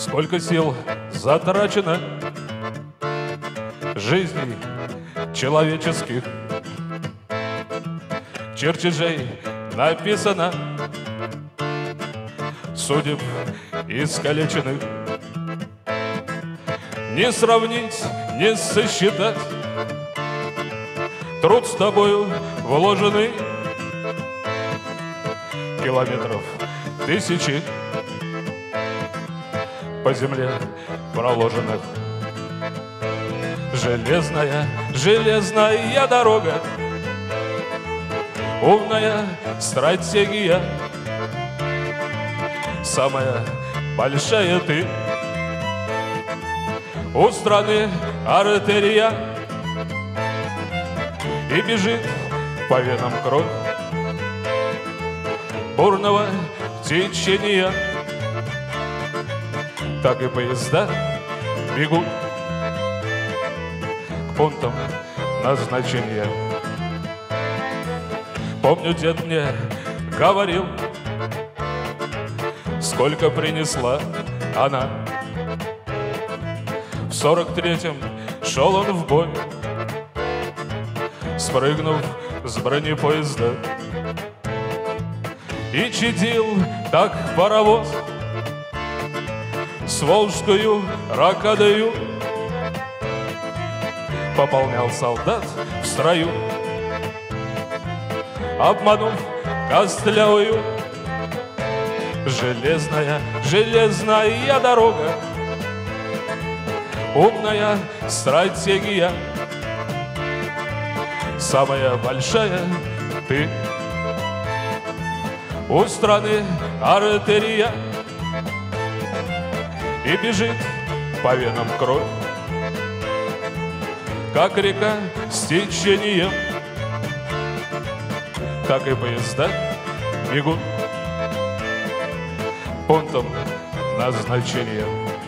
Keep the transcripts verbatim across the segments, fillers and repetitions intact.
Сколько сил затрачено жизней человеческих, чертежей написано, судеб искалеченных. Не сравнить, не сосчитать труд с тобою вложенный, километров тысячи по земле проложенных. Железная, железная дорога, умная стратегия, самая большая ты. У страны артерия, и бежит по венам кровь бурного течения. Так и поезда бегут к пунктам назначения. Помню, дед мне говорил, сколько принесла она. В сорок третьем шел он в бой, спрыгнув с бронепоезда, и чадил так паровоз с волжскую ракадою. Пополнял солдат в строю, обманув костлявую. Железная, железная дорога, умная стратегия, самая большая ты. У страны артерия, и бежит по венам кровь, как река с течением. Так и поезда бегут пунктом назначения.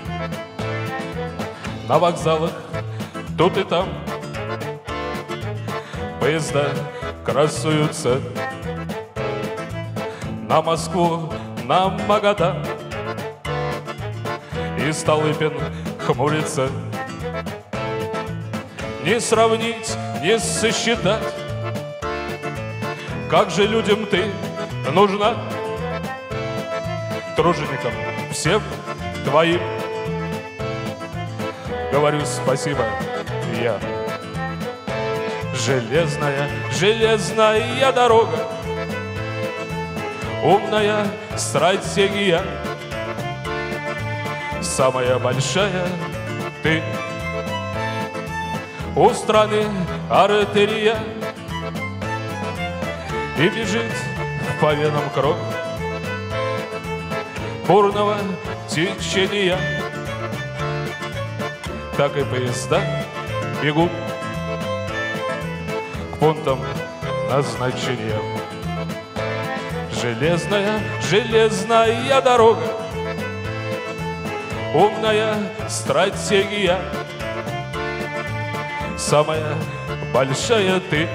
На вокзалах тут и там поезда красуются. На Москву, на Магадан, и Столыпин хмурится. Не сравнить, не сосчитать, как же людям ты нужна. Труженикам всем твоим говорю спасибо я. Железная, железная дорога, умная стратегия, самая большая ты. У страны артерия, и бежит по венам кровь бурного течения. Так и поезда бегут к пунктам назначения. Железная, железная дорога, умная стратегия, самая большая ты.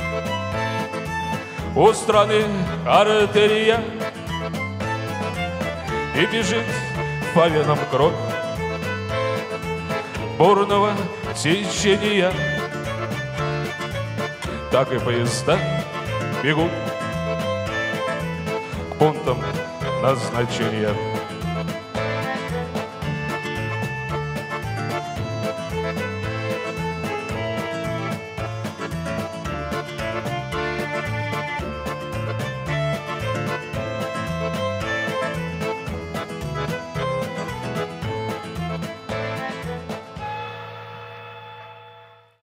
У страны артерия, и бежит по венам кровь бурного течения. Так и поезда бегут к пунктам назначения.